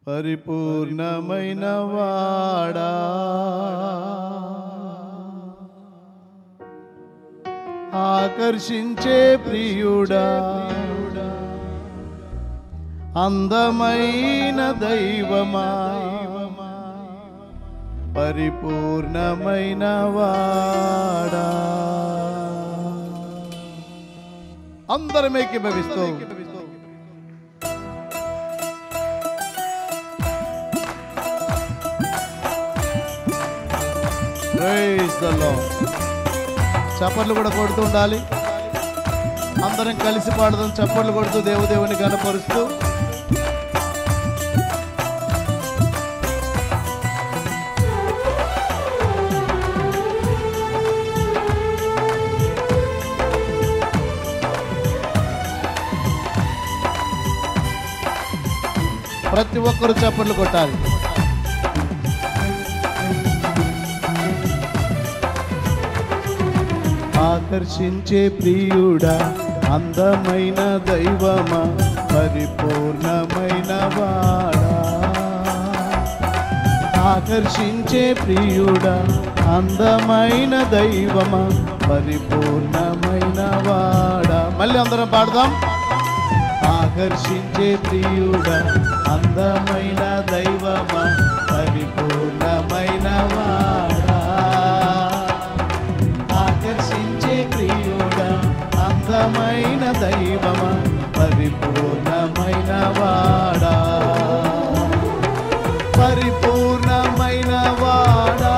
పరిపూర్ణమైన వాడా ఆకర్షించే ప్రియుడా అందమైన దైవమా పరిపూర్ణమైన వాడా అందరం ఏకీభవిస్తూ ప్రైజ్ ది లార్డ్. చప్పట్లు కూడా కొడుతూ ఉండాలి. అందరం కలిసి పాడదాం. చప్పట్లు కొడుతూ దేవుని కనపరుస్తూ ప్రతి ఒక్కరు చప్పట్లు కొట్టాలి. ఆకర్షించే ప్రియుడా అందమైన దైవమా పరిపూర్ణమైన వాడా ఆకర్షించే ప్రియుడా అందమైన దైవమా పరిపూర్ణమైన వాడా. మళ్ళీ అందరం పాడదాం. ఆకర్షించే ప్రియుడా అందమైన దైవమా పరిపూర్ణమైన వాడా ఆకర్షించే ప్రియుడా అందమైన దైవమా పరిపూర్ణమైన వాడా పరిపూర్ణమైన వాడా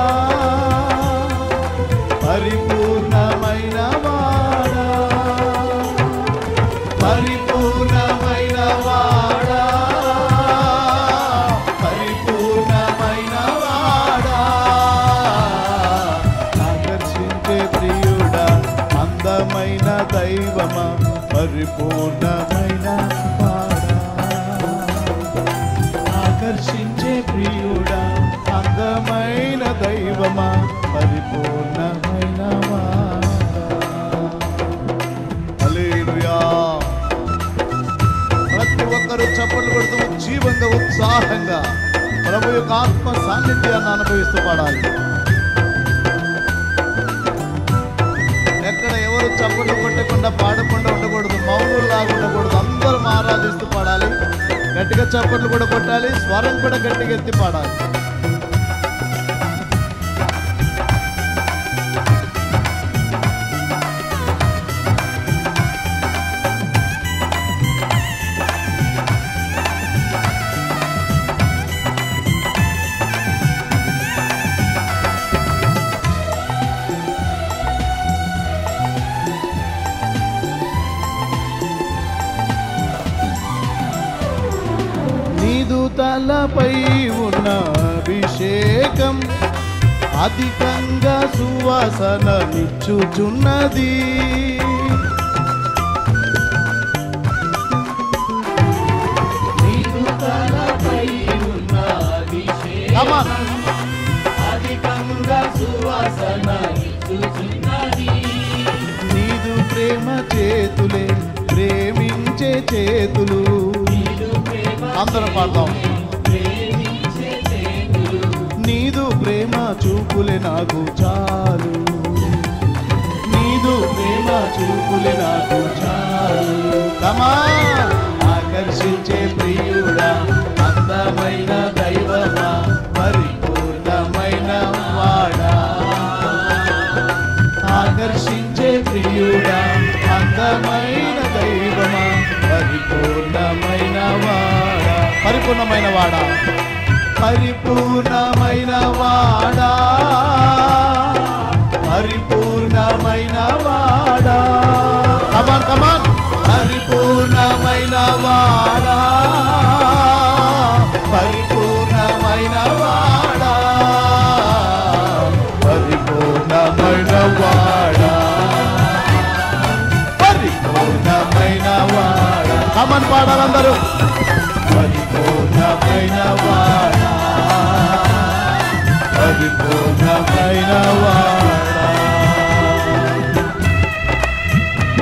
పరిపూర్ణమైన వాడా పరిపూర్ణమైన వాడా పరిపూర్ణమైన వాడా ఆకర్షించే ప్రియుడా అందమైన దైవమా పరిపూర్ణమైన వాడా ఆకర్షించే ప్రియుడా అందమైన దైవమా పరిపూర్ణమైన వాడా. హల్లెలూయా. ప్రతి ఒక్కరూ చప్పట్లు కొడుతూ జీవంగా ఉత్సాహంగా ప్రభు యొక్క ఆత్మ సాన్నిధ్యాన్ని అనుభవిస్తూ పాడాలి. ఎక్కడ ఎవరు చప్పట్లు కొట్టకుండా పాడకుండా ఉండకూడదు, మౌనులాగా ఉండకూడదు. అందరం ఆరాధిస్తూ పాడాలి. గట్టిగా చప్పట్లు కూడా కొట్టాలి. స్వరం కూడా గట్టిగా ఎత్తి పాడాలి. తలపై ఉన్న అభిషేకం అధికంగా సువాసననిచ్చుచున్నది. నీదు తలపై ఉన్న అభిషేకం అధికంగా సువాసననిచ్చుచున్నది. నీదు ప్రేమ చేతులే ప్రేమించే చేతులు. అందరం పాడదాం. నీదు ప్రేమ చూపులే నాకు చాలు, నీదు ప్రేమ చూపులే నాకు చాలు. కమా ఆకర్షించే ప్రియుడా అందమైన దైవమా పరిపూర్ణమైన వాడా ఆకర్షించే ప్రియుడా అందమైన దైవమా పరిపూర్ణమైన వాడా పరిపూర్ణమైన వాడా పరిపూర్ణమైన వాడా పరిపూర్ణమైన వాడా. కమాన్ కమాన్. పరిపూర్ణమైన వాడా పరిపూర్ణమైన వాడా పరిపూర్ణమైన వాడా పరిపూర్ణమైన వాడా. కమాన్ పాడాలందరూ. పరిపూర్ణమైన వాడా పరిపూర్ణమైన వాడా.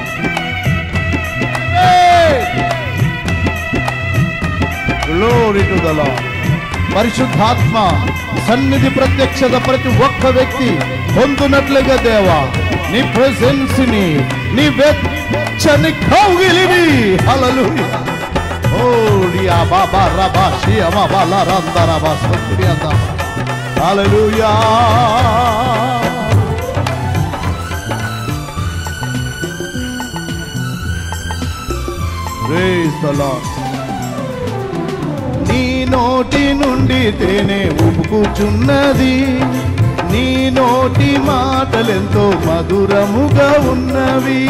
Glory to పాడుదల. పరిశుద్ధాత్మ సన్నిధి ప్రత్యక్షత ప్రతి ఒక్క వ్యక్తి పొందునట్లుగా దేవా నీ ప్రెజెన్స్ ని, నీ వెచ్చని కౌగిలిని. హల్లెలూయా. ఓడియా బాబా రబా షియమా బాలా రందరబా సత్రియత. హల్లెలూయా. Praise the lord. నీ నోటి నుండి తేనె ఉబుకుచున్నది, నీ నోటి మాటలెంతో మధురముగా ఉన్నవి.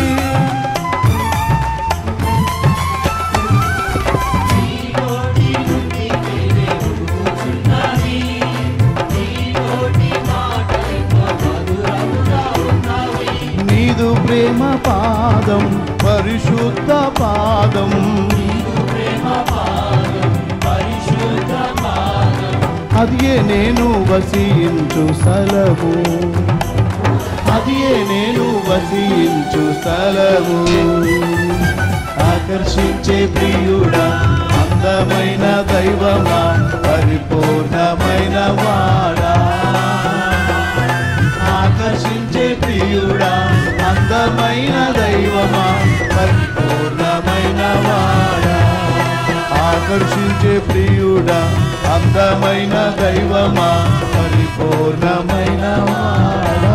నీదు ప్రేమ పాదం పరిశుద్ధ పాదం, అదియే నేను వసించు స్థలము, అదియే నేను వసించు స్థలము. ఆకర్షించే ప్రియుడా అందమైన దైవమా పరిపూర్ణమైన వాడా. ఆకర్షించే ప్రియుడా అందమైన దైవమా పరిపూర్ణమైన వాడా. ఆకర్షించే ప్రియుడా అందమైన దైవమా పరిపూర్ణమైన వాడా.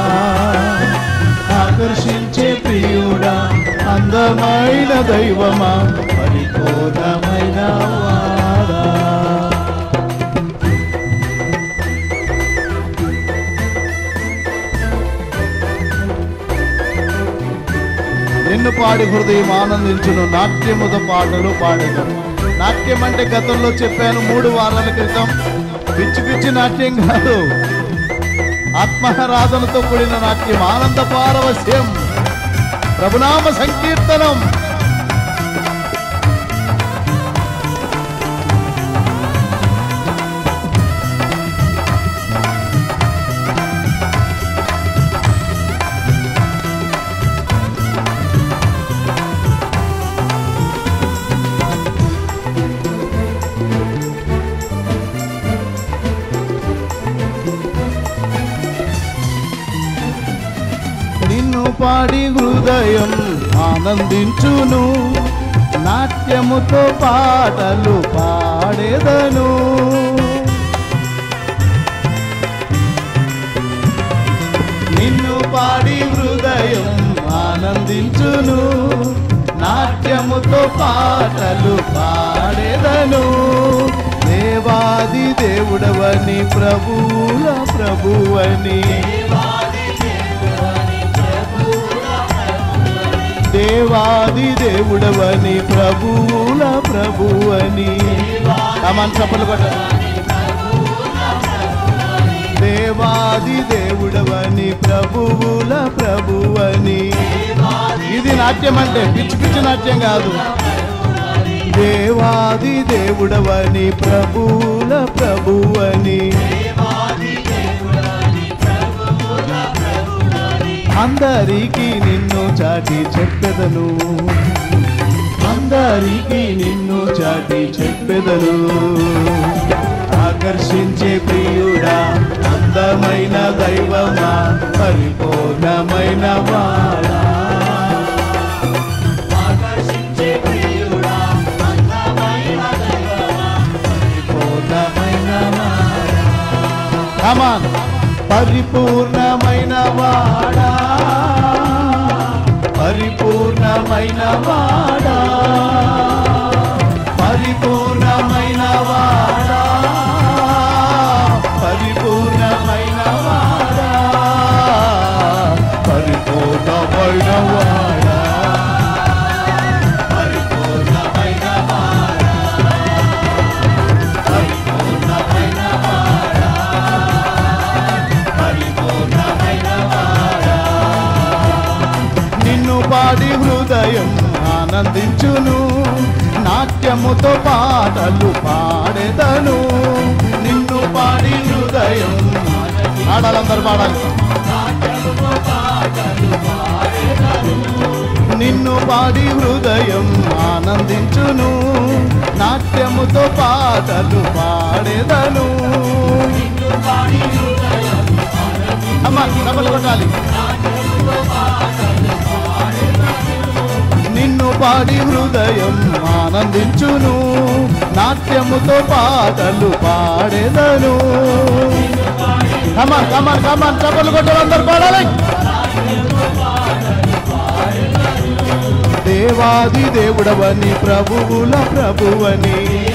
ఆకర్షించే ప్రియుడా అందమైన దైవమా పరిపూర్ణమైన వాడా. నిన్ను పాడి హృదయం ఆనందించును, నాట్యముతో పాటలు పాడేదాం. నాట్యం అంటే గతంలో చెప్పాను 3 వారాల క్రితం, పిచ్చి పిచ్చి నాట్యం కాదు, ఆత్మారాధనతో కూడిన నాట్యం, ఆనంద పారవశ్యం, ప్రభునామ సంకీర్తనం. పాడి హృదయం ఆనందించును, నాట్యముతో పాటలు పాడేదను. నిన్ను పాడి హృదయం ఆనందించును, నాట్యముతో పాటలు పాడేదను. దేవాది దేవుడవని ప్రభువుల ప్రభువని, దేవాది దేవుడవని ప్రభువుల ప్రభువని. కమాన్ చప్పట్లు కొట్టాలి. దేవాది దేవుడవని ప్రభువుల ప్రభువని. ఇది నాట్యం అంటే పిచ్చి పిచ్చి నాట్యం కాదు. దేవాది దేవుడవని ప్రభువుల ప్రభువని. అందరికీ నిన్ను చాటి చెప్పెదను, అందరికీ నిన్ను చాటి చెప్పెదను. ఆకర్షించే ప్రియుడా అందమైన దైవమా పరిపూర్ణమైన వాడా. ఆకర్షించే ప్రియుడా అందమైన దైవమా పరిపూర్ణమైన వాడా. కమాన్. పరిపూర్ణమైన వాడా, పరిపూర్ణమైన వాడా, పరిపూర్ణమైన వాడా, పరిపూర్ణమైన వాడా, పరిపూర్ణమైన వాడా, పరిపూర్ణమైన వాడా, పరిపూర్ణమైన వాడా, పరిపూర్ణమైన వాడా. నిన్ను పాడి హృదయం ఆనందించును, నాట్యముతో పాటలు పాడేదను. నిన్ను పాడి హృదయం పాడాలందరూ పాడాలి. నిన్ను పాడి హృదయం ఆనందించును, నాట్యముతో పాటలు పాడేదను. అమ్మా డబ్బలు కొట్టాలి. నిన్ను పాడి హృదయం ఆనందించును, నాట్యముతో పాటలు పాడేదను. కమాన్ కమాన్ కమాన్ డబ్బలు కొట్టాలి, అందరు పాడాలి. దేవాది దేవుడవని ప్రభువుల ప్రభువని,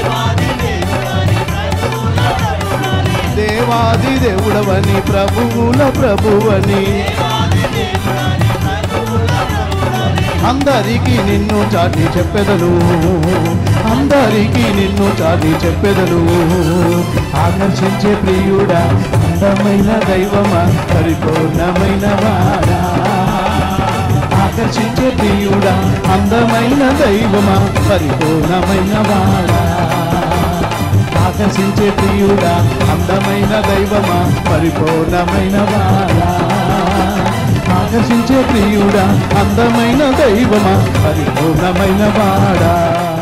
దేవాది దేవుడవని ప్రభువుల ప్రభువని, అందరికీ నిన్ను చాటి చెప్పెదను, అందరికీ నిన్ను చాటి చెప్పెదను. ఆకర్షించే ప్రియుడా, అందమైన దైవమా, పరిపూర్ణమైన వాడా. ఆకర్షించే ప్రియుడా, అందమైన దైవమా, పరిపూర్ణమైన వాడా. ఆకర్షించే ప్రియుడా, అందమైన దైవమా, పరిపూర్ణమైన వాడా. ఆకర్షించే ప్రియుడా, అందమైన దైవమా, పరిపూర్ణమైన వాడా.